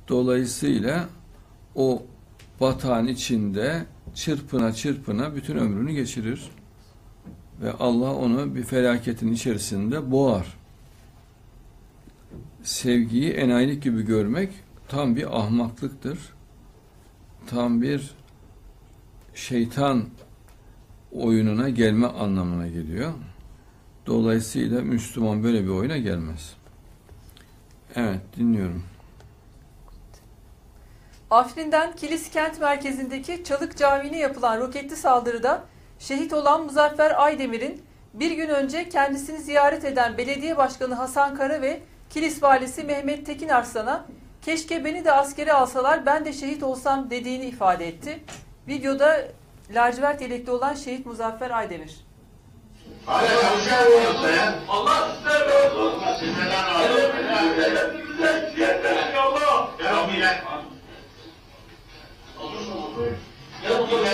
Dolayısıyla o batağın içinde çırpına çırpına bütün ömrünü geçirir ve Allah onu bir felaketin içerisinde boğar. Sevgiyi enayilik gibi görmek tam bir ahmaklıktır. Tam bir şeytan oyununa gelme anlamına geliyor. Dolayısıyla Müslüman böyle bir oyuna gelmez. Evet, dinliyorum. Afrin'den Kilis kent merkezindeki Çalık Camii'ne yapılan roketli saldırıda şehit olan Muzaffer Aydemir'in bir gün önce kendisini ziyaret eden Belediye Başkanı Hasan Kara ve Kilis Valisi Mehmet Tekin Arslan'a "Keşke beni de askere alsalar, ben de şehit olsam" dediğini ifade etti. Videoda lacivert yelekli olan şehit Muzaffer Aydemir. Allah size olsun. Allah.